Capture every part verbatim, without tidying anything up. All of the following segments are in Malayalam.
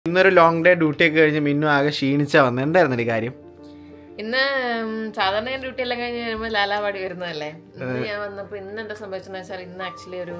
ഇന്നൊരു ലോങ് ഡേ ഡ്യൂട്ടി ഒക്കെ കഴിഞ്ഞ് മിന്നു ആകെ ക്ഷീണിച്ചാ വന്നത്. എന്തായിരുന്നു ഈ കാര്യം? ഇന്ന് സാധാരണ ഞാൻ ഡ്യൂട്ടി എല്ലാം കഴിഞ്ഞ് കഴിയുമ്പോൾ ലാലാവാടി വരുന്നതല്ലേ. ഇന്ന് ഞാൻ വന്നപ്പോൾ ഇന്ന് എന്താ സംഭവിച്ചെന്ന് വെച്ചാൽ ഇന്ന് ആക്ച്വലി ഒരു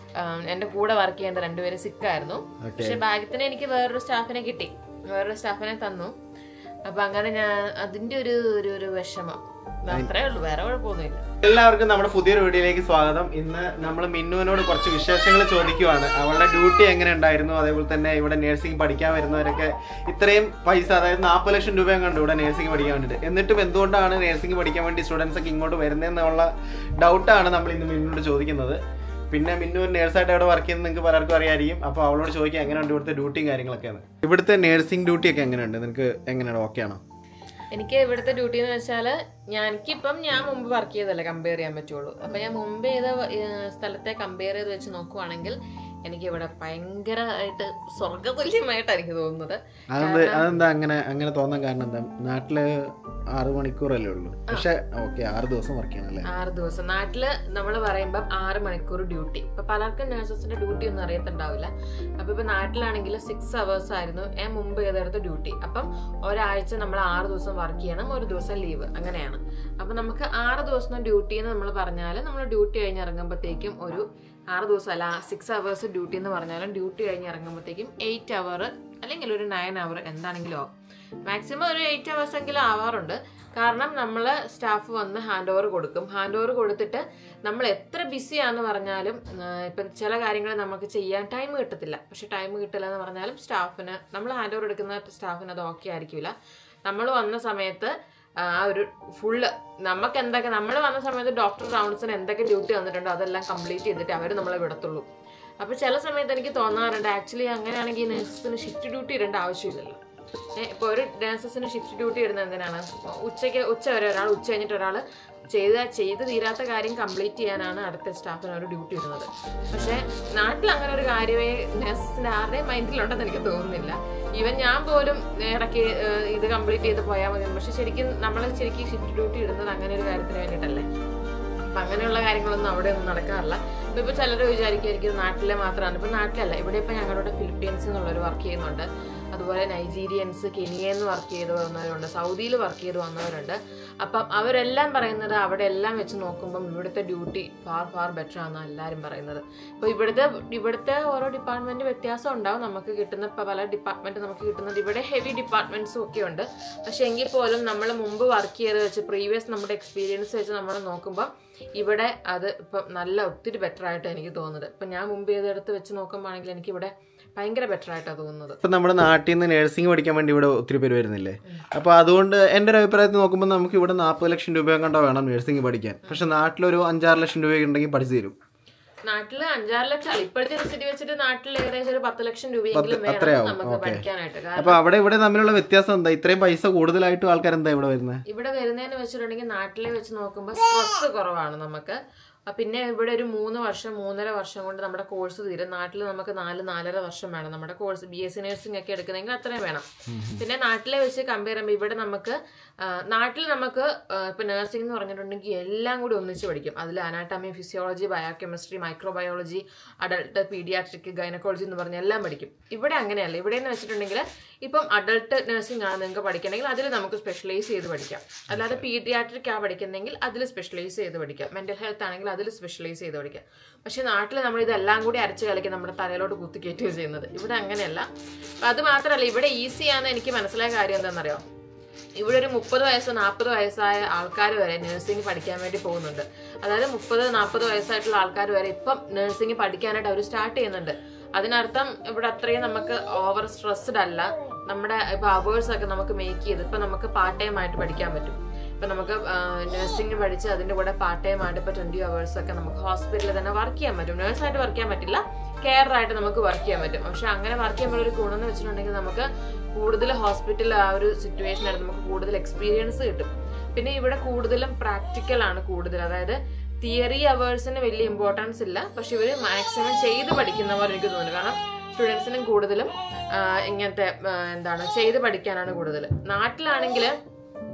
എന്റെ കൂടെ വർക്ക് ചെയ്യേണ്ട രണ്ടുപേര് സിക്കായിരുന്നു. പക്ഷെ ഭാഗ്യത്തിന് എനിക്ക് വേറൊരു സ്റ്റാഫിനെ കിട്ടി, വേറൊരു സ്റ്റാഫിനെ തന്നു. അപ്പൊ അങ്ങനെ ഞാൻ അതിന്റെ ഒരു ഒരു വിഷമം അത്രേ ഉള്ളൂ, വേറെ കുഴപ്പമൊന്നുമില്ല. എല്ലാവർക്കും നമ്മുടെ പുതിയൊരു വീഡിയോയിലേക്ക് സ്വാഗതം. ഇന്ന് നമ്മൾ മിന്നുവിനോട് കുറച്ച് വിശേഷങ്ങൾ ചോദിക്കുവാണ്. അവളുടെ ഡ്യൂട്ടി എങ്ങനെ ഉണ്ടായിരുന്നു, അതേപോലെ തന്നെ ഇവിടെ നേഴ്സിംഗ് പഠിക്കാൻ വരുന്നവരൊക്കെ ഇത്രയും പൈസ, അതായത് നാൽപ്പത് ലക്ഷം രൂപയും കണ്ടു ഇവിടെ നേഴ്സിംഗ് പഠിക്കാൻ വേണ്ടിയിട്ട്. എന്നിട്ടും എന്തുകൊണ്ടാണ് നേഴ്സിംഗ് പഠിക്കാൻ വേണ്ടി സ്റ്റുഡൻസ് ഒക്കെ ഇങ്ങോട്ട് വരുന്നതെന്നുള്ള ഡൗട്ടാണ് നമ്മൾ ഇന്ന് മിന്നുവിനോട് ചോദിക്കുന്നത്. പിന്നെ മിന്നു നേഴ്സായിട്ട് അവിടെ വർക്ക് ചെയ്യുന്നത് നിങ്ങൾക്ക് പലർക്കും അറിയായിരിക്കും. അപ്പോൾ അവളോട് ചോദിക്കാം എങ്ങനെയുണ്ട് ഇവിടുത്തെ ഡ്യൂട്ടിയും കാര്യങ്ങളൊക്കെയാണ്. ഇവിടുത്തെ നേഴ്സിംഗ് ഡ്യൂട്ടി ഒക്കെ എങ്ങനെയുണ്ട്, നിനക്ക് എങ്ങനെയാണ്, ഓക്കെ ആണോ? എനിക്ക് ഇവിടുത്തെ ഡ്യൂട്ടി എന്ന് വെച്ചാൽ ഞാൻ എനിക്കിപ്പം ഞാൻ മുമ്പ് വർക്ക് ചെയ്തല്ലേ കമ്പയർ ചെയ്യാൻ പറ്റുള്ളൂ. അപ്പം ഞാൻ മുമ്പ് ചെയ്ത സ്ഥലത്തെ കമ്പയർ ചെയ്ത് വെച്ച് നോക്കുവാണെങ്കിൽ എനിക്ക് ഇവിടെ ഭയങ്കരമായിട്ട് സ്വർഗതുല്യമായിട്ടാണ് എനിക്ക് തോന്നുന്നത്. അതെന്താ അങ്ങനെ അങ്ങനെ തോന്നാൻ കാരണം എന്താ? നാട്ടില് ആറ് മണിക്കൂറല്ലേ ഉള്ളൂ, പക്ഷെ ഓക്കെ ആറ് ദിവസം വർക്ക് ചെയ്യണല്ലേ. ആറ് ദിവസം നാട്ടില് നമ്മൾ പറയുമ്പോൾ ആറ് മണിക്കൂർ ഡ്യൂട്ടി. ഇപ്പൊ പലർക്കും നഴ്സസിന്റെ ഡ്യൂട്ടി ഒന്നും അറിയത്തുണ്ടാവില്ല. അപ്പൊ ഇപ്പൊ നാട്ടിലാണെങ്കിൽ സിക്സ് അവേഴ്സ് ആയിരുന്നു ഞാൻ മുമ്പ് ചെയ്തെടുത്ത ഡ്യൂട്ടി. അപ്പം ഒരാഴ്ച നമ്മൾ ആറ് ദിവസം വർക്ക് ചെയ്യണം, ഒരു ദിവസം ലീവ്, അങ്ങനെയാണ്. അപ്പൊ നമുക്ക് ആറ് ദിവസം ഡ്യൂട്ടി എന്ന് നമ്മൾ പറഞ്ഞാൽ നമ്മൾ ഡ്യൂട്ടി കഴിഞ്ഞ് ഇറങ്ങുമ്പോഴത്തേക്കും ഒരു ആറ് ദിവസം അല്ല സിക്സ് അവേഴ്സ് ഡ്യൂട്ടി എന്ന് പറഞ്ഞാലും ഡ്യൂട്ടി കഴിഞ്ഞ് ഇറങ്ങുമ്പോഴത്തേക്കും എയ്റ്റ് അവർ അല്ലെങ്കിൽ ഒരു നയൻ അവർ എന്താണെങ്കിലും ആവും. മാക്സിമം ഒരു എയ്റ്റ് അവേഴ്സ് എങ്കിലും ആവാറുണ്ട്. കാരണം നമ്മൾ സ്റ്റാഫ് വന്ന് ഹാൻഡ് ഓവർ കൊടുക്കും. ഹാൻഡ് ഓവർ കൊടുത്തിട്ട് നമ്മൾ എത്ര ബിസിയാന്ന് പറഞ്ഞാലും ഇപ്പം ചില കാര്യങ്ങൾ നമുക്ക് ചെയ്യാൻ ടൈം കിട്ടത്തില്ല. പക്ഷെ ടൈം കിട്ടില്ല എന്ന് പറഞ്ഞാലും സ്റ്റാഫിന് നമ്മൾ ഹാൻഡ് ഓവർ എടുക്കുന്ന സ്റ്റാഫിന് അത് ഓക്കെ ആയിരിക്കില്ല. നമ്മൾ വന്ന സമയത്ത് ആ ഒരു ഫുള്ള് നമുക്ക് എന്തൊക്കെ നമ്മൾ വന്ന സമയത്ത് ഡോക്ടർ റൗണ്ട്സിന് എന്തൊക്കെ ഡ്യൂട്ടി വന്നിട്ടുണ്ടോ അതെല്ലാം കംപ്ലീറ്റ് ചെയ്തിട്ട് അവർ നമ്മളെ വിടത്തുള്ളൂ. അപ്പോൾ ചില സമയത്ത് എനിക്ക് തോന്നാറുണ്ട് ആക്ച്വലി അങ്ങനെയാണെങ്കിൽ നഴ്സസിന് ഷിഫ്റ്റ് ഡ്യൂട്ടി ഇടേണ്ട ആവശ്യമില്ലല്ലോ. ഇപ്പോൾ ഒരു നഴ്സസിന് ഷിഫ്റ്റ് ഡ്യൂട്ടി ഇടുന്നത് എന്തിനാണ്? ഉച്ചയ്ക്ക് ഉച്ച വരെ ഒരാൾ, ഉച്ച കഴിഞ്ഞിട്ട് ഒരാൾ ചെയ്ത ചെയ്ത് തീരാത്ത കാര്യം കംപ്ലീറ്റ് ചെയ്യാനാണ് അടുത്ത സ്റ്റാഫിന് ഒരു ഡ്യൂട്ടി ഇടുന്നത്. പക്ഷേ നാട്ടിൽ അങ്ങനെ ഒരു കാര്യമേ നഴ്സസിന് ആരുടെയും മൈൻഡിലുണ്ടെന്ന് എനിക്ക് തോന്നുന്നില്ല. ഈവൻ ഞാൻ പോലും ഇടയ്ക്ക് ഇത് കംപ്ലീറ്റ് ചെയ്ത് പോയാൽ മതി. പക്ഷെ ശരിക്കും നമ്മൾ ശരിക്കും ഷിഫ്റ്റ് ഡ്യൂട്ടി ഇടുന്നത് അങ്ങനെ ഒരു കാര്യത്തിന് വേണ്ടിയിട്ടല്ലേ. അപ്പം അങ്ങനെയുള്ള കാര്യങ്ങളൊന്നും അവിടെ ഒന്നും നടക്കാറില്ല. ഇപ്പം ഇപ്പോൾ ചിലർ വിചാരിക്കുമായിരിക്കും നാട്ടിലെ മാത്രമാണ്. ഇപ്പം നാട്ടിലല്ല, ഇവിടെ ഇപ്പം ഞങ്ങളുടെ ഫിലിപ്പീൻസ് എന്നുള്ളവർ വർക്ക് ചെയ്യുന്നുണ്ട്. അതുപോലെ നൈജീരിയൻസ്, കെനിയെന്ന് വർക്ക് ചെയ്ത് വന്നവരുണ്ട്, സൗദിയിൽ വർക്ക് ചെയ്ത് വന്നവരുണ്ട്. അപ്പം അവരെല്ലാം പറയുന്നത് അവിടെ എല്ലാം വെച്ച് നോക്കുമ്പം ഇവിടുത്തെ ഡ്യൂട്ടി ഫാർ ഫാർ ബെറ്റർ ആണെന്നാണ് എല്ലാവരും പറയുന്നത്. ഇപ്പോൾ ഇവിടുത്തെ ഇവിടുത്തെ ഓരോ ഡിപ്പാർട്ട്മെൻറ്റ് വ്യത്യാസം ഉണ്ടാവും. നമുക്ക് കിട്ടുന്ന ഇപ്പോൾ പല ഡിപ്പാർട്ട്മെൻറ്റ് നമുക്ക് കിട്ടുന്നത് ഇവിടെ ഹെവി ഡിപ്പാർട്ട്മെൻറ്റ്സും ഒക്കെ ഉണ്ട്. പക്ഷേ എങ്കിൽ പോലും നമ്മൾ മുമ്പ് വർക്ക് ചെയ്ത് വെച്ച് പ്രീവിയസ് നമ്മുടെ എക്സ്പീരിയൻസ് വെച്ച് നമ്മൾ നോക്കുമ്പോൾ ഇവിടെ അത് ഇപ്പം നല്ല ഒത്തിരി ബെറ്റർ ആയിട്ട് എനിക്ക് തോന്നുന്നത്. ഇപ്പം ഞാൻ മുമ്പ് ചെയ്തെടുത്ത് വെച്ച് നോക്കുമ്പോഴാണെങ്കിൽ എനിക്ക് ഇവിടെ ഭയങ്കര ബെറ്റർ ആയിട്ടാണ് തോന്നുന്നത്. ഇപ്പം നമ്മുടെ നാട്ടിൽ നിന്ന് നഴ്സിംഗ് പഠിക്കാൻ വേണ്ടി ഇവിടെ ഒത്തിരി പേര് വരുന്നില്ലേ. അപ്പോൾ അതുകൊണ്ട് എൻ്റെ ഒരു അഭിപ്രായത്തിൽ നോക്കുമ്പോൾ നമുക്ക് ഇവിടെ നാൽപ്പത് ലക്ഷം രൂപ കണ്ടോ വേണം നഴ്സിംഗ് പഠിക്കാൻ. പക്ഷെ നാട്ടിലൊരു അഞ്ചാറ് ലക്ഷം രൂപ ഉണ്ടെങ്കിൽ പഠിച്ചു തരും. നാട്ടില് അഞ്ചാറ് ലക്ഷം ഇപ്പോഴത്തെ സ്ഥിതി വെച്ചിട്ട് നാട്ടിൽ ഏകദേശം ഒരു പത്ത് ലക്ഷം രൂപയെങ്കിലും വേണം നമുക്ക് പഠിക്കാനായിട്ട്. അപ്പൊ അവിടെ ഇവിടെ തമ്മിലുള്ള വ്യത്യാസം എന്താ? ഇത്രയും പൈസ കൂടുതലായിട്ടും ആൾക്കാർ എന്താ ഇവിടെ വരുന്നത്? ഇവിടെ വരുന്നതെന്ന് വെച്ചിട്ടുണ്ടെങ്കിൽ നാട്ടിലെ വെച്ച് നോക്കുമ്പോൾ സ്ട്രെസ് കുറവാണ് നമുക്ക്. പിന്നെ ഇവിടെ ഒരു മൂന്ന് വർഷം മൂന്നര വർഷം കൊണ്ട് നമ്മുടെ കോഴ്സ് തീരും. നാട്ടിൽ നമുക്ക് നാല് നാലര വർഷം വേണം നമ്മുടെ course. B S C nursing ഒക്കെ എടുക്കുന്നെങ്കിൽ അത്രയും വേണം. പിന്നെ നാട്ടിലെ വെച്ച് കമ്പയർ ചെയ്യുമ്പോൾ ഇവിടെ നമുക്ക് നാട്ടിൽ നമുക്ക് ഇപ്പം നഴ്സിംഗ് എന്ന് പറഞ്ഞിട്ടുണ്ടെങ്കിൽ എല്ലാം കൂടി ഒന്നിച്ച് പഠിക്കും. അതിൽ anatomy, physiology, biochemistry, microbiology, adult, paediatric, gynaecology എന്ന് പറഞ്ഞ എല്ലാം പഠിക്കും. ഇവിടെ അങ്ങനെയല്ല. ഇവിടെ എന്ന് വെച്ചിട്ടുണ്ടെങ്കിൽ ഇപ്പം അഡൾട്ട് നഴ്സിംഗ് ആണ് നിങ്ങൾക്ക് പഠിക്കണമെങ്കിൽ അതിൽ നമുക്ക് സ്പെഷ്യലൈസ് ചെയ്ത് പഠിക്കാം. അല്ലാതെ പീഡിയാട്രിക് ആണ് പഠിക്കുന്നെങ്കിൽ അതിൽ സ്പെഷ്യലൈസ് ചെയ്ത് പഠിക്കാം. മെന്റൽ ഹെൽത്ത് ആണെങ്കിൽ അതിൽ സ്പെഷ്യലൈസ് ചെയ്ത് പഠിക്കാം. പക്ഷെ നാട്ടിൽ നമ്മൾ ഇതെല്ലാം കൂടി അരച്ച് കളിക്കുക നമ്മുടെ തലയിലോട്ട് കുത്തിക്കയറ്റുക ചെയ്യുന്നത്. ഇവിടെ അങ്ങനെയല്ല. അത് മാത്രമല്ല ഇവിടെ ഈസിയാണെന്ന് എനിക്ക് മനസ്സിലായ കാര്യം എന്താണെന്നറിയോ? ഇവിടെ ഒരു മുപ്പത് വയസ്സോ നാൽപ്പത് വയസ്സായ ആൾക്കാർ വരെ നഴ്സിംഗ് പഠിക്കാൻ വേണ്ടി പോകുന്നുണ്ട്. അതായത് മുപ്പത് നാൽപ്പത് വയസ്സായിട്ടുള്ള ആൾക്കാർ വരെ ഇപ്പം നഴ്സിംഗ് പഠിക്കാനായിട്ട് അവർ സ്റ്റാർട്ട് ചെയ്യുന്നുണ്ട്. അതിനർത്ഥം ഇവിടെ അത്രയും നമുക്ക് ഓവർ സ്ട്രെസ്ഡ് അല്ല. നമ്മുടെ ഇപ്പൊ അവേഴ്സ് ഒക്കെ നമുക്ക് മേക്ക് ചെയ്ത് ഇപ്പൊ നമുക്ക് പാർട്ട് ടൈം ആയിട്ട് പഠിക്കാൻ പറ്റും. ഇപ്പൊ നമുക്ക് നഴ്സിംഗ് പഠിച്ച് അതിന്റെ കൂടെ പാർട്ട് ടൈം ആയിട്ട് ഇപ്പൊ ട്വന്റി അവേഴ്സ് ഒക്കെ നമുക്ക് ഹോസ്പിറ്റലിൽ തന്നെ വർക്ക് ചെയ്യാൻ പറ്റും. നേഴ്സായിട്ട് വർക്ക് ചെയ്യാൻ പറ്റില്ല, കെയറായിട്ട് നമുക്ക് വർക്ക് ചെയ്യാൻ പറ്റും. പക്ഷെ അങ്ങനെ വർക്ക് ചെയ്യുമ്പോൾ ഒരു ഗുണം എന്ന് വെച്ചിട്ടുണ്ടെങ്കിൽ നമുക്ക് കൂടുതൽ ഹോസ്പിറ്റലിൽ ആ ഒരു സിറ്റുവേഷനായിട്ട് നമുക്ക് കൂടുതൽ എക്സ്പീരിയൻസ് കിട്ടും. പിന്നെ ഇവിടെ കൂടുതലും പ്രാക്ടിക്കൽ ആണ് കൂടുതൽ. അതായത് തിയറി അവേഴ്സിന് വലിയ ഇമ്പോർട്ടൻസ് ഇല്ല. പക്ഷെ ഇവർ മാക്സിമം ചെയ്ത് പഠിക്കുന്നവർ എനിക്ക് തോന്നുന്നു. കാരണം സ്റ്റുഡൻസിനും കൂടുതലും ഇങ്ങനത്തെ എന്താണ് ചെയ്ത് പഠിക്കാനാണ് കൂടുതൽ. നാട്ടിലാണെങ്കിൽ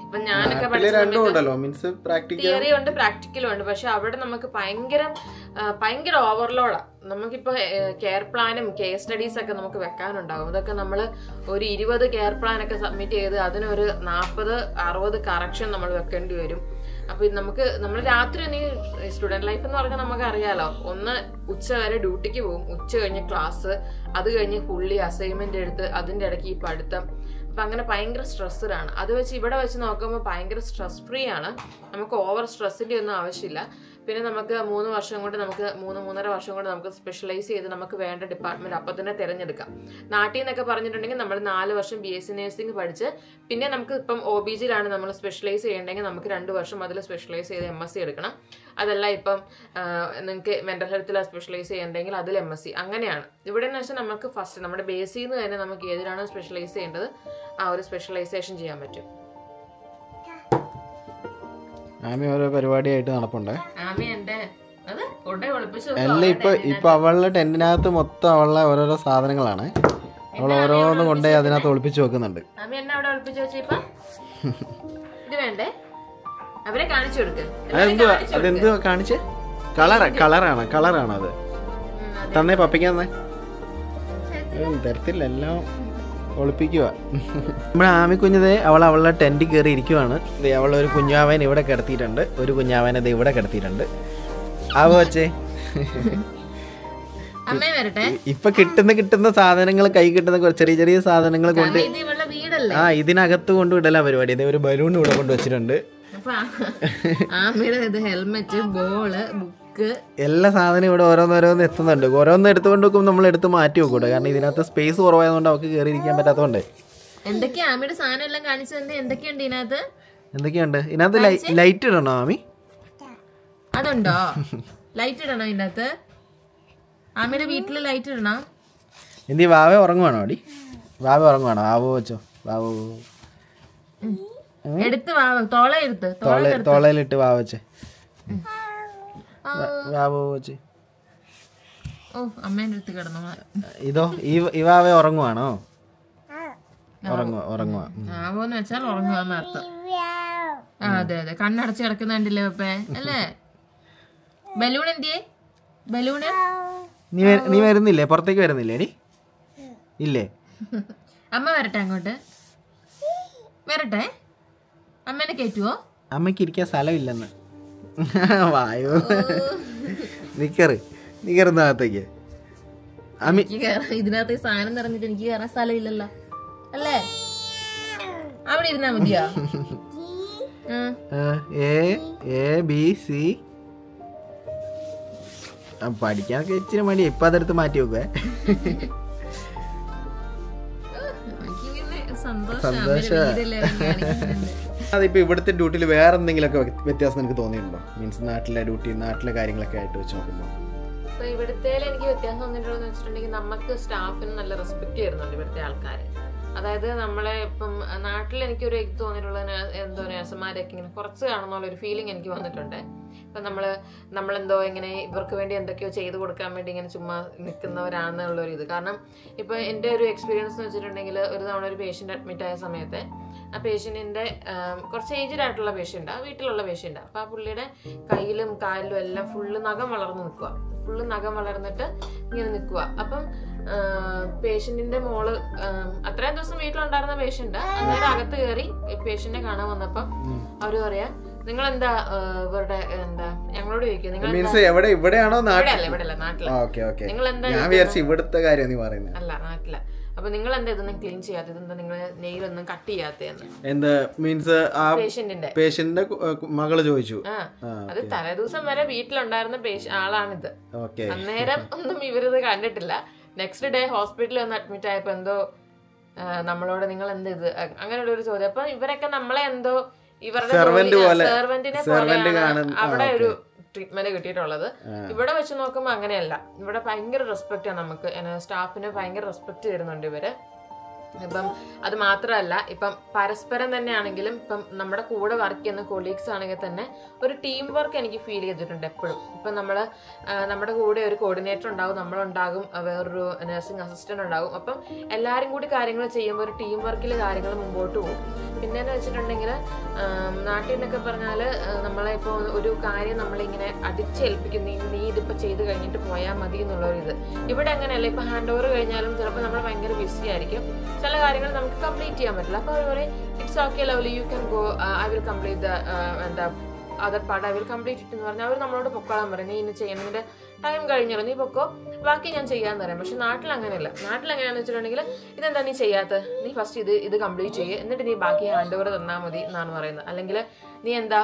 ഇപ്പൊ ഞാനൊക്കെ തിയറി ഉണ്ട് പ്രാക്ടിക്കലും ഉണ്ട്. പക്ഷെ അവിടെ നമുക്ക് ഭയങ്കര ഭയങ്കര ഓവർലോഡാ. നമുക്കിപ്പോ കെയർ പ്ലാനും കേസ് സ്റ്റഡീസ് ഒക്കെ നമുക്ക് വെക്കാനുണ്ടാവും. അതൊക്കെ നമ്മൾ ഒരു ഇരുപത് കെയർ പ്ലാൻ ഒക്കെ സബ്മിറ്റ് ചെയ്ത് അതിനൊരു നാൽപ്പത് അറുപത് കറക്ഷൻ നമ്മൾ വെക്കേണ്ടി വരും. അപ്പൊ നമുക്ക് നമ്മൾ രാത്രി നീ സ്റ്റുഡന്റ് ലൈഫ് എന്ന് പറഞ്ഞാൽ നമുക്ക് അറിയാലോ, ഒന്ന് ഉച്ച വരെ ഡ്യൂട്ടിക്ക് പോകും, ഉച്ച കഴിഞ്ഞ് ക്ലാസ്, അത് കഴിഞ്ഞ് ഫുള്ളി അസൈൻമെന്റ് എടുത്ത് അതിന്റെ ഇടയ്ക്ക് ഈ പഠിത്തം. അപ്പൊ അങ്ങനെ ഭയങ്കര സ്ട്രെസ്ഡാണ്. അത് വെച്ച് ഇവിടെ വെച്ച് നോക്കുമ്പോൾ ഭയങ്കര സ്ട്രെസ് ഫ്രീ ആണ്. നമുക്ക് ഓവർ സ്ട്രെസ്സിന്റെ ഒന്നും ആവശ്യമില്ല. പിന്നെ നമുക്ക് മൂന്ന് വർഷം കൊണ്ട് നമുക്ക് മൂന്ന് മൂന്നര വർഷം കൊണ്ട് നമുക്ക് സ്പെഷ്യലൈസ് ചെയ്ത് നമുക്ക് വേണ്ട ഡിപ്പാർട്ട്മെന്റ് അപ്പം തന്നെ തിരഞ്ഞെടുക്കാം. നാട്ടിൽ നിന്നൊക്കെ പറഞ്ഞിട്ടുണ്ടെങ്കിൽ നമ്മൾ നാല് വർഷം ബി എസ് സി നഴ്സിംഗ് പഠിച്ച് പിന്നെ നമുക്ക് ഇപ്പം ഒ ബി ജിയിലാണ് നമ്മൾ സ്പെഷ്യലൈസ് ചെയ്യണമെങ്കിൽ നമുക്ക് രണ്ട് വർഷം അതിൽ സ്പെഷ്യലൈസ് ചെയ്ത് എം എസ് സി എടുക്കണം. അതല്ല ഇപ്പം നിങ്ങൾക്ക് മെന്റൽ ഹെൽത്തിൽ സ്പെഷ്യലൈസ് ചെയ്യണമെങ്കിൽ അതിൽ എം എസ് സി. അങ്ങനെയാണ്. ഇവിടെ എന്ന് വെച്ചാൽ നമുക്ക് ഫസ്റ്റ് നമ്മുടെ ബേസിൽ നിന്ന് തന്നെ നമുക്ക് ഏതിനാണോ സ്പെഷ്യലൈസ് ചെയ്യേണ്ടത് ആ ഒരു സ്പെഷ്യലൈസേഷൻ ചെയ്യാൻ പറ്റും. ആമി ഓരോ പരിപാടിയായിട്ട് നടപ്പുണ്ടേ. ആമി എന്റെ അല്ല ഇപ്പൊ ഇപ്പൊ അവളുടെ ടെന്റിനകത്ത് മൊത്തം അവളുടെ ഓരോരോ സാധനങ്ങളാണ്. അവൾ ഓരോന്ന് കൊണ്ടേ അതിനകത്ത് ഒളിപ്പിച്ചു വെക്കുന്നുണ്ട്. ആമി എന്നെ അവിടെ ഒളിപ്പിച്ചു വെച്ചിപ്പോ ഇത് വേണ്ടേ അവരെ കാണിച്ചു കൊടുക്ക്. അതെന്തുവാ അതെന്തുവാ കാണിച്ചേ? കളർ കളറാണ് കളറാണ് അത്. തന്നെ പപ്പിക്കാന്നേ തരത്തില്ല, എല്ലാം ഒളിപ്പിക്കുക. നമ്മുടെ ആമിക്കുഞ്ഞതേ അവൾ അവളുടെ ടെന്റിൽ കയറി ഇരിക്കുവാണ്. അവൾ ഒരു കുഞ്ഞാവൻ ഇവിടെ കിടത്തിയിട്ടുണ്ട്, ഒരു കുഞ്ഞാവനെ ഇത് ഇവിടെ കിടത്തിയിട്ടുണ്ട്. ആവോ വച്ചേ ഇപ്പൊ കിട്ടുന്ന കിട്ടുന്ന സാധനങ്ങൾ കൈ കിട്ടുന്ന ചെറിയ ചെറിയ സാധനങ്ങൾ കൊണ്ട് ആ ഇതിനകത്ത് കൊണ്ട് വിടല പരിപാടി. ഇത് ഒരു ബലൂൺ ഇവിടെ കൊണ്ട് വെച്ചിട്ടുണ്ട്. ഹെൽമെറ്റ്, ബോള്, ബുക്ക്, എല്ലാ സാധനവും ഇവിടെ ഓരോന്നോരോന്ന് എത്തുന്നുണ്ട്. ഓരോന്ന് എടുത്തുകൊണ്ട് വെക്കും നമ്മൾ എടുത്ത് മാറ്റി വെക്കൂടെ, കാരണം ഇതിനകത്ത് സ്പേസ് കുറവായതുകൊണ്ട് അവർക്ക് കയറി ഇരിക്കാൻ പറ്റാത്തതുകൊണ്ട്. എന്തൊക്കെയാ ആമിയുടെ സാധനം എല്ലാം കാണിച്ചു തന്നെ? എന്തൊക്കെയുണ്ട് ഇതിനകത്ത്? എന്തൊക്കെയുണ്ട് ഇതിനകത്ത്? ലൈറ്റ് ഇടണോ ആമി? അതുണ്ടോ? ലൈറ്റ് ഇടണോ ഇതിനകത്ത്? ആമിയുടെ വീട്ടില് ലൈറ്റ് ഇടണോ? എന്തി വാവ ഉറങ്ങുവാണോ? അടി വാവ ഉറങ്ങുവാണോ? വാവോ വെച്ചോ, വാവോ എടുത്ത് വാവ തോള എടുത്ത് തോളയിലിട്ട് വാവ വെച്ചേ, വാവോ വെച്ച്. ഓ അമ്മേന്റെ അടുത്ത് കിടന്നു. ഇതോ ഈ വാവ ഉറങ്ങുവാണോ? ഉറങ്ങുവാ ഉറങ്ങുവാ ആവോന്ന് വെച്ചാൽ ഉറങ്ങുവാന്ന് അർത്ഥം. ആ അതെ അതെ, കണ്ണടച്ച് കിടക്കുന്നുണ്ടല്ലേ വെപ്പേ അല്ലേ? ബലൂൺ എന്തിയേ? ബലൂണ് നീ നീ വരുന്നില്ലേ? പുറത്തേക്ക് വരുന്നില്ലേ? എടി ഇല്ലേ? അമ്മ വരട്ടെ അങ്ങോട്ട്, വരട്ടെ. അമ്മേനെ കയറ്റുവോ? അമ്മയ്ക്ക് ഇരിക്കാൻ സ്ഥലമില്ലെന്ന്. വായോ നിക്കറ് നീ കയറുന്നകത്തേക്ക്. ഇതിനകത്ത് സാധനം നിറഞ്ഞിട്ട് എനിക്ക് കയറാൻ സ്ഥലമില്ലല്ലോ അല്ലേ? അവിടെ ഇരുന്നാ മതിയോ? എ ബി സി പഠിക്കാനൊക്കെ ഇച്ചിരി മടി. ഇപ്പൊ അതെടുത്ത് മാറ്റി വെക്കുവേ. അതിപ്പോ ഇവിടുത്തെ ഡ്യൂട്ടിയിൽ വേറെ എന്തെങ്കിലുമൊക്കെ വ്യത്യാസം എനിക്ക് തോന്നിയിട്ടുണ്ടോ? മീൻസ് നാട്ടിലെ ഡ്യൂട്ടി നാട്ടിലെ കാര്യങ്ങളൊക്കെ ആയിട്ട് വെച്ച് നോക്കുമ്പോൾ ഇവിടുത്തെ എനിക്ക് വ്യത്യാസം വന്നിട്ടുണ്ടോ വെച്ചിട്ടുണ്ടെങ്കിൽ നമുക്ക് സ്റ്റാഫിന് നല്ല റെസ്പെക്ട് ചെയ്യുന്നുണ്ട് ഇവിടുത്തെ ആൾക്കാർ. അതായത് നമ്മളെ ഇപ്പം നാട്ടിൽ എനിക്കൊരു എനിക്ക് തോന്നിയിട്ടുള്ള എന്തോ നേഴ്സുമാരൊക്കെ ഇങ്ങനെ കുറച്ച് കാണുന്നുള്ള ഒരു ഫീലിംഗ് എനിക്ക് വന്നിട്ടുണ്ട്. ഇപ്പം നമ്മൾ നമ്മളെന്തോ ഇങ്ങനെ ഇവർക്ക് വേണ്ടി എന്തൊക്കെയോ ചെയ്ത് കൊടുക്കാൻ വേണ്ടി ഇങ്ങനെ ചുമ്മാ നിൽക്കുന്നവരാണെന്നുള്ളൊരു ഇത്. കാരണം ഇപ്പോൾ എൻ്റെ ഒരു എക്സ്പീരിയൻസ് എന്ന് വെച്ചിട്ടുണ്ടെങ്കിൽ ഒരു തവണ ഒരു പേഷ്യൻ്റ് അഡ്മിറ്റ് ആയ സമയത്ത് ആ പേഷ്യൻറ്റിൻ്റെ കുറച്ച് ഏജ്ഡ് ആയിട്ടുള്ള പേഷ്യൻ്റാണ്, വീട്ടിലുള്ള പേഷ്യൻ്റാണ്. അപ്പോൾ ആ പുള്ളിയുടെ കയ്യിലും കാലിലും എല്ലാം ഫുള്ള് നഖം വളർന്ന് നിൽക്കുക, ഫുള്ള് നഖം വളർന്നിട്ട് ഇങ്ങനെ നിൽക്കുക. അപ്പം പേഷ്യന്റിന്റെ മോള് അത്രയും ദിവസം വീട്ടിലുണ്ടായിരുന്ന പേഷ്യന്റ് അന്നേരം അകത്ത് കയറി പേഷ്യന്റിനെ കാണാൻ വന്നപ്പം അവര് പറയാ, നിങ്ങൾ എന്താ ഇവരുടെ എന്താ ഞങ്ങളോട് ചോദിക്കും, നിങ്ങൾ ഇവിടെയാണോ ഇവിടെയല്ല നാട്ടില, നിങ്ങൾ എന്താ അല്ല നാട്ടില, അപ്പൊ നിങ്ങൾ എന്താ ഇതൊന്നും ക്ലീൻ ചെയ്യാത്തത്, എന്താ നിങ്ങൾ നെയിലൊന്നും കട്ട് ചെയ്യാത്തതെന്ന് എന്താ മീൻസ് പേഷ്യന്റിന്റെ പേഷ്യന്റിന്റെ മകള് ചോദിച്ചു. ആ അത് തലേ ദിവസം വരെ വീട്ടിലുണ്ടായിരുന്ന ആളാണിത്. അന്നേരം ഒന്നും ഇവരിത് കണ്ടിട്ടില്ല. നെക്സ്റ്റ് ഡേ ഹോസ്പിറ്റലിൽ വന്ന് അഡ്മിറ്റ് ആയപ്പോ എന്തോ നമ്മളോട് നിങ്ങൾ എന്ത് ഇത് അങ്ങനെയുള്ള ഒരു ചോദ്യം. അപ്പൊ ഇവരൊക്കെ നമ്മളെ എന്തോ ഇവരുടെ സെർവന്റിനെ പോലെയാണ് അവിടെ ഒരു ട്രീറ്റ്മെന്റ് കിട്ടിയിട്ടുള്ളത്. ഇവിടെ വെച്ച് നോക്കുമ്പോ അങ്ങനെയല്ല. ഇവിടെ ഭയങ്കര റെസ്പെക്റ്റ് ആണ് നമുക്ക്, സ്റ്റാഫിന് ഭയങ്കര റെസ്പെക്ട് തരുന്നുണ്ട് ഇവര്. ഇപ്പം അത് മാത്രമല്ല, ഇപ്പം പരസ്പരം തന്നെയാണെങ്കിലും ഇപ്പം നമ്മുടെ കൂടെ വർക്ക് ചെയ്യുന്ന കൊളീഗ്സ് ആണെങ്കിൽ തന്നെ ഒരു ടീം വർക്ക് എനിക്ക് ഫീൽ ചെയ്തിട്ടുണ്ട് എപ്പോഴും. ഇപ്പം നമ്മൾ നമ്മുടെ കൂടെ ഒരു കോർഡിനേറ്റർ ഉണ്ടാകും, നമ്മളുണ്ടാകും, വേറൊരു നഴ്സിംഗ് അസിസ്റ്റന്റ് ഉണ്ടാകും. അപ്പം എല്ലാവരും കൂടി കാര്യങ്ങൾ ചെയ്യുമ്പോൾ ഒരു ടീം വർക്കിൽ കാര്യങ്ങൾ മുമ്പോട്ട് പോകും. പിന്നെന്ന് വെച്ചിട്ടുണ്ടെങ്കിൽ നാട്ടിൽ നിന്നൊക്കെ പറഞ്ഞാൽ നമ്മളെ ഇപ്പോൾ ഒരു കാര്യം നമ്മളിങ്ങനെ അടിച്ചേൽപ്പിക്കുന്നു, നീ ഇതിപ്പോൾ ചെയ്ത് കഴിഞ്ഞിട്ട് പോയാൽ മതി എന്നുള്ളൊരിത്. ഇവിടെ അങ്ങനെയല്ല. ഇപ്പം ഹാൻഡ് ഓവർ കഴിഞ്ഞാലും ചിലപ്പോൾ നമ്മൾ ഭയങ്കര ബിസി ആയിരിക്കും, ചില കാര്യങ്ങൾ നമുക്ക് കംപ്ലീറ്റ് ചെയ്യാൻ പറ്റില്ല. അപ്പോൾ അതുപോലെ it's okay lovely, you can go, I will complete the എന്താ other part, I will complete it എന്ന് പറഞ്ഞാൽ അവർ നമ്മളോട് പൊക്കോളാൻ പറയും. നീ ഇന്ന് ചെയ്യണം, നിന്റെ ടൈം കഴിഞ്ഞല്ലോ, നീ പൊക്കോ, ബാക്കി ഞാൻ ചെയ്യാന്ന് പറയാം. പക്ഷെ നാട്ടിൽ അങ്ങനെയല്ല. നാട്ടിൽ എങ്ങനെയാണെന്ന് വെച്ചിട്ടുണ്ടെങ്കിൽ ഇതെന്താ നീ ചെയ്യാത്തത്, നീ ഫസ്റ്റ് ഇത് ഇത് കംപ്ലീറ്റ് ചെയ്യുക, എന്നിട്ട് നീ ബാക്കി ഹാൻഡ് ഓവർ തന്നാൽ മതി എന്നാണ് പറയുന്നത്. അല്ലെങ്കിൽ നീ എന്താ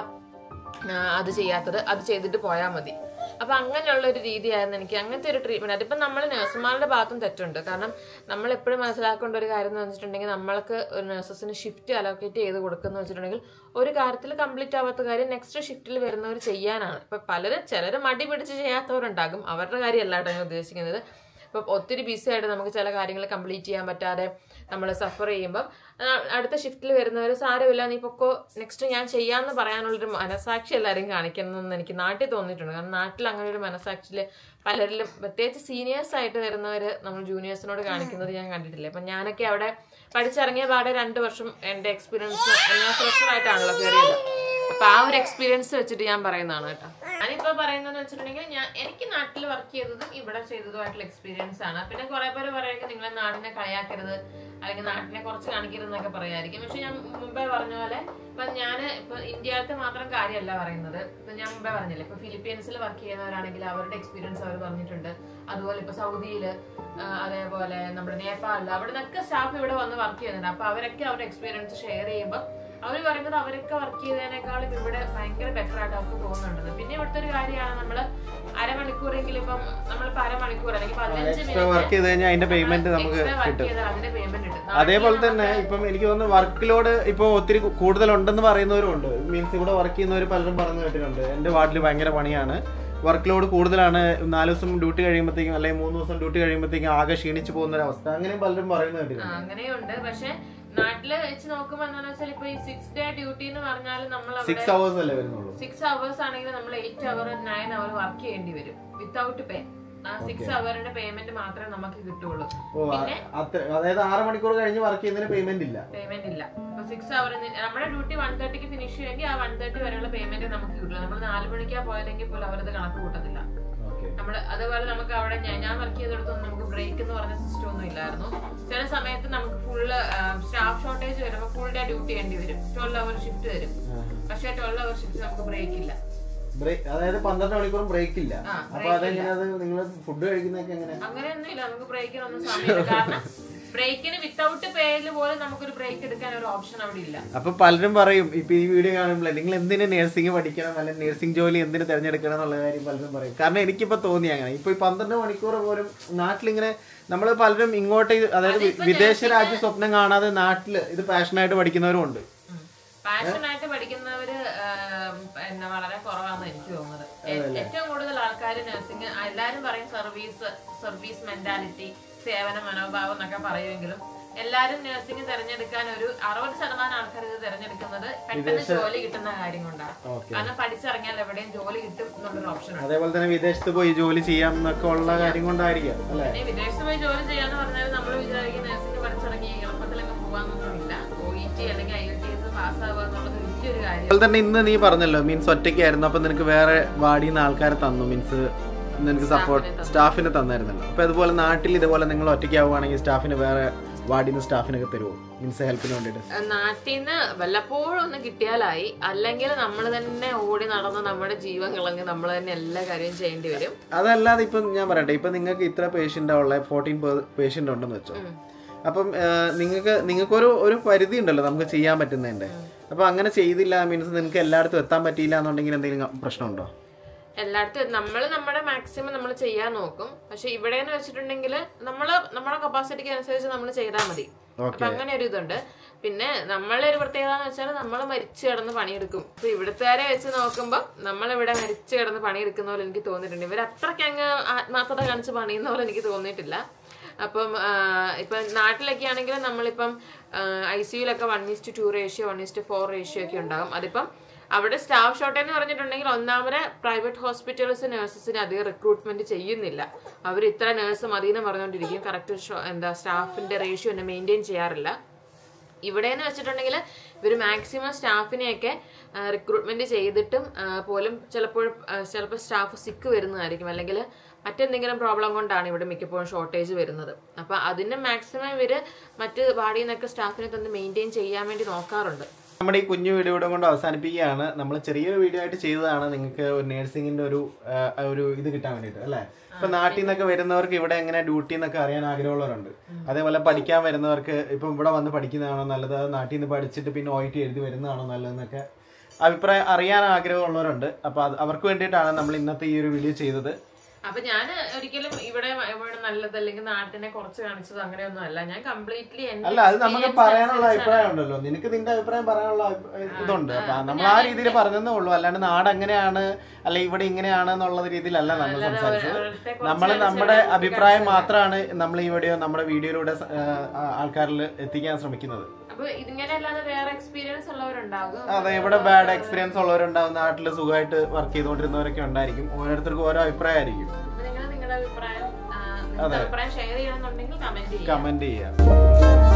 അത് ചെയ്യാത്തത്, അത് ചെയ്തിട്ട് പോയാൽ മതി. അപ്പൊ അങ്ങനെയുള്ള ഒരു രീതിയായിരുന്നു എനിക്ക്. അങ്ങനത്തെ ഒരു ട്രീറ്റ്മെന്റ് അതിപ്പം നമ്മൾ നഴ്സുമാരുടെ ഭാഗത്തും തെറ്റുണ്ട്. കാരണം നമ്മൾ എപ്പോഴും മനസ്സിലാക്കേണ്ട ഒരു കാര്യം എന്ന് വെച്ചിട്ടുണ്ടെങ്കിൽ നമ്മൾക്ക് ഒരു നഴ്സസിന് ഷിഫ്റ്റ് അലോക്കേറ്റ് ചെയ്ത് കൊടുക്കുന്ന വെച്ചിട്ടുണ്ടെങ്കിൽ ഒരു കാര്യത്തിൽ കംപ്ലീറ്റ് ആവാത്ത കാര്യം നെക്സ്റ്റ് ഷിഫ്റ്റിൽ വരുന്നവർ ചെയ്യാനാണ്. ഇപ്പൊ പലരും ചിലർ മടി പിടിച്ച് ചെയ്യാത്തവരുണ്ടാകും, അവരുടെ കാര്യമല്ല കേട്ടോ ഞാൻ ഉദ്ദേശിക്കുന്നത്. ഇപ്പൊ ഒത്തിരി ബിസി ആയിട്ട് നമുക്ക് ചില കാര്യങ്ങൾ കംപ്ലീറ്റ് ചെയ്യാൻ പറ്റാതെ നമ്മൾ സഫർ ചെയ്യുമ്പോൾ അടുത്ത ഷിഫ്റ്റിൽ വരുന്നവർ സാരമില്ല നീ പൊക്കോ, നെക്സ്റ്റ് ഞാൻ ചെയ്യാമെന്ന് പറയാനുള്ളൊരു മനസാക്ഷി എല്ലാവരും കാണിക്കണമെന്ന് എനിക്ക് നാട്ടിൽ തോന്നിയിട്ടുണ്ട്. കാരണം നാട്ടിൽ അങ്ങനെ ഒരു മനസാക്ഷിയിൽ പലരിലും പ്രത്യേകിച്ച് സീനിയേഴ്സ് ആയിട്ട് വരുന്നവർ നമ്മൾ ജൂനിയേഴ്സിനോട് കാണിക്കുന്നത് ഞാൻ കണ്ടിട്ടില്ല. അപ്പം ഞാനൊക്കെ അവിടെ പഠിച്ചിറങ്ങിയ പാടെ രണ്ട് വർഷം എൻ്റെ എക്സ്പീരിയൻസ് ഞാൻ ഫ്രഷറായിട്ടാണല്ലോ കയറിയത്. അപ്പൊ ആ ഒരു എക്സ്പീരിയൻസ് വെച്ചിട്ട് ഞാൻ പറയുന്നതാണ് കേട്ടോ. ഞാനിപ്പോ പറയുന്നതെന്ന് വെച്ചിട്ടുണ്ടെങ്കിൽ ഞാൻ എനിക്ക് നാട്ടിൽ വർക്ക് ചെയ്തതും ഇവിടെ ചെയ്തതുമായിട്ടുള്ള എക്സ്പീരിയൻസ് ആണ്. പിന്നെ കുറെ പേര് പറയുക നിങ്ങളെ നാടിനെ കളയാക്കരുത് അല്ലെങ്കിൽ നാട്ടിനെ കുറച്ച് കാണിക്കരുത് എന്നൊക്കെ പറയായിരിക്കും. പക്ഷെ ഞാൻ മുമ്പേ പറഞ്ഞ പോലെ ഇപ്പൊ ഞാൻ ഇപ്പൊ ഇന്ത്യയിലത്തെ മാത്രം കാര്യമല്ല പറയുന്നത്. ഇപ്പൊ ഞാൻ മുമ്പേ പറഞ്ഞില്ലേ, ഇപ്പൊ ഫിലിപ്പീൻസിൽ വർക്ക് ചെയ്യുന്നവരാണെങ്കിൽ അവരുടെ എക്സ്പീരിയൻസ് അവർ പറഞ്ഞിട്ടുണ്ട്. അതുപോലെ ഇപ്പൊ സൗദിയില്, അതേപോലെ നമ്മുടെ നേപ്പാളില്, അവിടെ നിന്നൊക്കെ സ്റ്റാഫ് ഇവിടെ വന്ന് വർക്ക് ചെയ്യുന്നുണ്ട്. അപ്പൊ അവരൊക്കെ അവരുടെ എക്സ്പീരിയൻസ് ഷെയർ ചെയ്യുമ്പോൾ അവർ പറയുന്നത് അവരൊക്കെ വർക്ക് ചെയ്തതിനേക്കാളും ഇവിടെ ഭയങ്കര ബെറ്റർ ആയിട്ട് അവർക്ക് തോന്നുന്നുണ്ട്. പിന്നെ ഇവിടുത്തെ ഒരു കാര്യമാണ് നമ്മള് അരമണിക്കൂറെങ്കിലും ഇപ്പം നമ്മളിപ്പോ അരമണിക്കൂർ അല്ലെങ്കിൽ പതിനഞ്ച് മിനിറ്റ് അതിന്റെ പേയ്മെന്റ് നമുക്ക് കിട്ടും. അതിന്റെ പേയ്മെന്റ് കിട്ടും. അതേപോലെ തന്നെ ഇപ്പം എനിക്ക് തോന്നുന്നു വർക്ക് ലോഡ് ഇപ്പൊ ഒത്തിരി കൂടുതലുണ്ടെന്ന് പറയുന്നവരും ഉണ്ട്. മീൻസ് ഇവിടെ വർക്ക് ചെയ്യുന്നവർ പലരും പറഞ്ഞു കേട്ടിട്ടുണ്ട് എന്റെ വാർഡിൽ ഭയങ്കര പണിയാണ്, വർക്ക് ലോഡ് കൂടുതലാണ്, നാല് ദിവസം ഡ്യൂട്ടി കഴിയുമ്പോഴത്തേക്കും അല്ലെങ്കിൽ മൂന്ന് ദിവസം ഡ്യൂട്ടി കഴിയുമ്പോഴത്തേക്കും ആകെ ക്ഷീണിച്ചു പോകുന്ന ഒരു അവസ്ഥ, അങ്ങനെയും പലരും പറയുന്നത് കേട്ടിട്ടുണ്ട്. അങ്ങനെയുണ്ട്. പക്ഷെ നാട്ടില് വെച്ച് നോക്കുമ്പോ എന്താണെന്ന് വെച്ചാൽ ഇപ്പൊ ഈ സിക്സ് ഡേ ഡ്യൂട്ടി എന്ന് പറഞ്ഞാൽ നമ്മൾ സിക്സ് അവേഴ്സ് അല്ലേ വരുന്നുള്ളൂ. സിക്സ് അവേഴ്സ് ആണെങ്കിൽ നമ്മൾ eight hour nine hour work ചെയ്യേണ്ടി വരും വിത്തൗട്ട് പേ. ആ സിക്സ് അവറിന്റെ പേയ്മെന്റ് മാത്രമേ നമുക്ക് കിട്ടുള്ളൂ. പിന്നെ അതായത് ആറ് മണിക്കൂർ കഴിഞ്ഞ് വർക്ക് ചെയ്യുന്നതിന് പേയ്മെന്റ് ഇല്ല. പേയ്മെന്റ് ഇല്ല. അപ്പൊ സിക്സ് അവർ നമ്മുടെ ഡ്യൂട്ടി വൺ തേർട്ടിക്ക് ഫിനിഷ് ചെയ്യുമെങ്കിൽ ആ വൺ തേർട്ടി വരെയുള്ള പേയ്മെന്റ് നമുക്ക് കിട്ടില്ല. നമ്മൾ നാല് മണിക്കാ പോയതെങ്കിൽ പോലും അവരത് കണക്ക് കൂട്ടത്തില്ല. നമ്മള് അതുപോലെ നമുക്ക് അവിടെ ഞാൻ വർക്ക് ചെയ്തെടുത്തൊന്നും നമുക്ക് ബ്രേക്ക് എന്ന് പറഞ്ഞ സിസ്റ്റം ഒന്നും ഇല്ലായിരുന്നു. ചില സമയത്ത് നമുക്ക് ഫുള്ള് സ്റ്റാഫ് ഷോർട്ടേജ് വരുമ്പോൾ ഫുൾ ഡേ ഡ്യൂട്ടി ചെയ്യേണ്ടി വരും. ട്വൽവ് അവർ ഷിഫ്റ്റ് തരും. പക്ഷെ ട്വൽവ് അവർ ഷിഫ്റ്റ് നമുക്ക് ബ്രേക്ക് ഇല്ല. അതായത് പന്ത്രണ്ട് മണിക്കൂറും ബ്രേക്ക് ഇല്ല. അപ്പൊ അതെങ്ങനെയാ നിങ്ങൾ ഫുഡ് കഴിക്കുന്നതൊക്കെ എങ്ങനെ? അങ്ങനെയൊന്നും ഇല്ല, നമുക്ക് ബ്രേക്കിനൊന്നും സമയമില്ല. കാരണം ബ്രേക്കിന് വിത്തൗട്ട് പേയില് പോലും നമുക്കൊരു ബ്രേക്ക് എടുക്കാൻ ഒരു ഓപ്ഷൻ അവിടെ ഇല്ല. അപ്പൊ പലരും പറയും ഇപ്പൊ ഈ വീഡിയോ കാണുമ്പോൾ നിങ്ങൾ എന്തിനു നഴ്സിംഗ് പഠിക്കണം അല്ലെങ്കിൽ നഴ്സിംഗ് ജോലി എന്തിനു തിരഞ്ഞെടുക്കണം എന്നുള്ള കാര്യം പലരും പറയും. കാരണം എനിക്കിപ്പോ തോന്നി അങ്ങനെ. ഇപ്പൊ ഈ പന്ത്രണ്ട് മണിക്കൂർ പോലും നാട്ടിലിങ്ങനെ നമ്മൾ പലരും ഇങ്ങോട്ട് അതായത് വിദേശ രാജ്യ സ്വപ്നം കാണാതെ നാട്ടില് ഇത് പാഷനായിട്ട് പഠിക്കുന്നവരും ഉണ്ട്. പാഷനായിട്ട് പഠിക്കുന്നവര് പിന്നെ വളരെ കുറവാണെന്ന് എനിക്ക് തോന്നുന്നത്. ഏറ്റവും കൂടുതൽ ആൾക്കാർ നഴ്സിംഗ് എല്ലാരും പറയും സർവീസ് സർവീസ് മെന്റാലിറ്റി, സേവന മനോഭാവം എന്നൊക്കെ പറയുമെങ്കിലും എല്ലാരും നഴ്സിംഗ് തെരഞ്ഞെടുക്കാൻ ഒരു അറുപത് ശതമാനം ആൾക്കാർ ഇത് തെരഞ്ഞെടുക്കുന്നത് പെട്ടെന്ന് ജോലി കിട്ടുന്ന കാര്യം കൊണ്ടാണ്. കാരണം പഠിച്ചിറങ്ങിയാൽ എവിടെയും ജോലി കിട്ടും എന്നുള്ളൊരു ഓപ്ഷൻ. അതേപോലെ തന്നെ വിദേശത്ത് പോയി ജോലി ചെയ്യാം എന്നൊക്കെ ഉള്ള കാര്യം കൊണ്ടായിരിക്കും. പിന്നെ വിദേശത്ത് പോയി ജോലി ചെയ്യാന്ന് പറഞ്ഞാൽ നമ്മൾ വിചാരിക്കും നഴ്സിംഗ് പഠിച്ചിറങ്ങി എളുപ്പത്തിലൊക്കെ പോകാന്നൊന്നുമില്ല. ഒ ഇ ടി അല്ലെങ്കിൽ ഐ എൽ ടി എസ് പാസ്സാവുക എന്നുള്ളത് വലിയൊരു കാര്യം. അതുപോലെ തന്നെ ഇന്ന് നീ പറഞ്ഞല്ലോ മീൻസ് ഒറ്റയ്ക്കായിരുന്നു, അപ്പൊ നിനക്ക് വേറെ വാടിന്ന് ആൾക്കാരെ തന്നു, മീൻസ് നിനക്ക് സപ്പോർട്ട് സ്റ്റാഫിനെ തന്നായിരുന്നല്ലോ. അപ്പൊ അതുപോലെ നാട്ടിൽ ഇതുപോലെ നിങ്ങൾ ഒറ്റയ്ക്കാവുകയാണെങ്കിൽ സ്റ്റാഫിന് വേറെ വാർഡിന്ന് സ്റ്റാഫിനൊക്കെ തരുമോ മീൻസ് ഹെൽപ്പിന് വേണ്ടിട്ട്? നാട്ടിൽ നിന്ന് വല്ലപ്പോഴും ഒന്ന് കിട്ടിയാലായി, അല്ലെങ്കിൽ നമ്മൾ തന്നെ ഓടി നടന്ന് നമ്മുടെ ജീവൻ കളഞ്ഞ് നമ്മൾ തന്നെ എല്ലാ കാര്യവും ചെയ്യേണ്ടി വരും. അതല്ലാതെ ഇപ്പം ഞാൻ പറയട്ടെ, ഇപ്പൊ നിങ്ങൾക്ക് ഇത്ര പേഷ്യന്റ് ഉള്ള ഫോർട്ടീൻ പേഷ്യന്റ് ഉണ്ടെന്ന് വെച്ചോ, അപ്പം നിങ്ങൾക്ക് നിങ്ങൾക്കൊരു ഒരു പരിധി ഉണ്ടല്ലോ നമുക്ക് ചെയ്യാൻ പറ്റുന്നതിന്റെ. അപ്പൊ അങ്ങനെ ചെയ്തില്ല മീൻസ് നിങ്ങൾക്ക് എല്ലായിടത്തും എത്താൻ പറ്റിയില്ല എന്നുണ്ടെങ്കിൽ എന്തെങ്കിലും പ്രശ്നമുണ്ടോ? എല്ലായിടത്തും നമ്മൾ നമ്മുടെ മാക്സിമം നമ്മൾ ചെയ്യാൻ നോക്കും. പക്ഷെ ഇവിടെ എന്ന് വെച്ചിട്ടുണ്ടെങ്കിൽ നമ്മള് നമ്മുടെ കപ്പാസിറ്റിക്ക് അനുസരിച്ച് നമ്മൾ ചെയ്താൽ മതി. അപ്പൊ അങ്ങനെ ഒരു ഇതുണ്ട്. പിന്നെ നമ്മളെ ഒരു പ്രത്യേകത എന്ന് വെച്ചാൽ നമ്മൾ മരിച്ചു കിടന്ന് പണിയെടുക്കും. ഇപ്പൊ ഇവിടുത്തുകാരെ വെച്ച് നോക്കുമ്പോൾ നമ്മളിവിടെ മരിച്ചു കിടന്ന് പണിയെടുക്കുന്ന പോലെ എനിക്ക് തോന്നിയിട്ടുണ്ട്. ഇവർ അത്രയ്ക്ക് അങ്ങ് ആത്മാർത്ഥത കാണിച്ച് പണിയുന്ന പോലെ എനിക്ക് തോന്നിയിട്ടില്ല. അപ്പം ഇപ്പം നാട്ടിലൊക്കെ ആണെങ്കിലും നമ്മളിപ്പം ഐ സിയുലൊക്കെ one is to two ratio one is to four ratio ഒക്കെ ഉണ്ടാകും. അതിപ്പം അവിടെ സ്റ്റാഫ് ഷോർട്ടേജ് എന്ന് പറഞ്ഞിട്ടുണ്ടെങ്കിൽ ഒന്നാമത് പ്രൈവറ്റ് ഹോസ്പിറ്റൽസ് നഴ്സസിന് അധികം റിക്രൂട്ട്മെന്റ് ചെയ്യുന്നില്ല. അവർ ഇത്ര നഴ്സ് മതിയെന്ന് പറഞ്ഞുകൊണ്ടിരിക്കും. കറക്റ്റ് എന്താ സ്റ്റാഫിന്റെ റേഷ്യോ തന്നെ മെയിൻറ്റെയിൻ ചെയ്യാറില്ല. ഇവിടെ എന്ന് വെച്ചിട്ടുണ്ടെങ്കിൽ ഇവർ മാക്സിമം സ്റ്റാഫിനെയൊക്കെ റിക്രൂട്ട്മെന്റ് ചെയ്തിട്ടും പോലും ചിലപ്പോൾ ചിലപ്പോൾ സ്റ്റാഫ് സിക്ക് വരുന്നതായിരിക്കും, അല്ലെങ്കിൽ മറ്റെന്തെങ്കിലും പ്രോബ്ലം കൊണ്ടാണ് ഇവിടെ മിക്കപ്പോഴും ഷോർട്ടേജ് വരുന്നത്. അപ്പം അതിന് മാക്സിമം ഇവർ മറ്റ് വാർഡിൽ നിന്നൊക്കെ സ്റ്റാഫിനെ തന്നെ മെയിൻറ്റെയിൻ ചെയ്യാൻ വേണ്ടി നോക്കാറുണ്ട്. നമ്മുടെ ഈ കുഞ്ഞു വീഡിയോ ഇവിടെ കൊണ്ട് അവസാനിപ്പിക്കുകയാണ്. നമ്മൾ ചെറിയൊരു വീഡിയോ ആയിട്ട് ചെയ്തതാണ് നിങ്ങൾക്ക് ഒരു നേഴ്സിംഗിന്റെ ഒരു ഒരു ഇത് കിട്ടാൻ വേണ്ടിയിട്ട് അല്ലേ. ഇപ്പൊ നാട്ടിൽ നിന്നൊക്കെ വരുന്നവർക്ക് ഇവിടെ എങ്ങനെ ഡ്യൂട്ടി എന്നൊക്കെ അറിയാൻ ആഗ്രഹമുള്ളവരുണ്ട്. അതേപോലെ പഠിക്കാൻ വരുന്നവർക്ക് ഇപ്പം ഇവിടെ വന്ന് പഠിക്കുന്നതാണോ നല്ലത്, നാട്ടിൽ നിന്ന് പഠിച്ചിട്ട് പിന്നെ ഒ ഐ ടി എഴുതി വരുന്നതാണോ നല്ലതെന്നൊക്കെ അഭിപ്രായം അറിയാൻ ആഗ്രഹമുള്ളവരുണ്ട്. അപ്പൊ അത് അവർക്ക് വേണ്ടിയിട്ടാണ് നമ്മൾ ഇന്നത്തെ ഈ ഒരു വീഡിയോ ചെയ്തത്. അപ്പൊ ഞാൻ ഒരിക്കലും ഇവിടെ ഇവിടെ നല്ലത് അല്ലെങ്കിൽ നാട്ടിനെ കുറച്ച് കാണിച്ചത് അങ്ങനെയൊന്നും അല്ല. ഞാൻ കംപ്ലീറ്റ്ലി അല്ല, അത് നമുക്ക് പറയാനുള്ള അഭിപ്രായം ഉണ്ടല്ലോ. നിനക്ക് നിന്റെ അഭിപ്രായം പറയാനുള്ള ഇതുണ്ട്. അപ്പൊ നമ്മൾ ആ രീതിയിൽ പറഞ്ഞതേ ഉള്ളൂ. അല്ലാണ്ട് നാട് എങ്ങനെയാണ് അല്ലെ ഇവിടെ ഇങ്ങനെയാണ് എന്നുള്ള രീതിയിലല്ല നമ്മൾ സംസാരിച്ചത്. നമ്മൾ നമ്മുടെ അഭിപ്രായം മാത്രമാണ് നമ്മൾ ഈ വീഡിയോ നമ്മുടെ വീഡിയോയിലൂടെ ആൾക്കാരിൽ എത്തിക്കാൻ ശ്രമിക്കുന്നത്. അതെ, ഇവിടെ ബാഡ് എക്സ്പീരിയൻസ് ഉള്ളവരുണ്ടാവും, നാട്ടില് സുഖമായിട്ട് വർക്ക് ചെയ്തുകൊണ്ടിരുന്നവരൊക്കെ ഉണ്ടായിരിക്കും. ഓരോരുത്തർക്കും ഓരോ അഭിപ്രായമായിരിക്കും. നിങ്ങളുടെ അഭിപ്രായം ഷെയർ ചെയ്യണമെന്നുണ്ടെങ്കിൽ കമന്റ് ചെയ്യാം.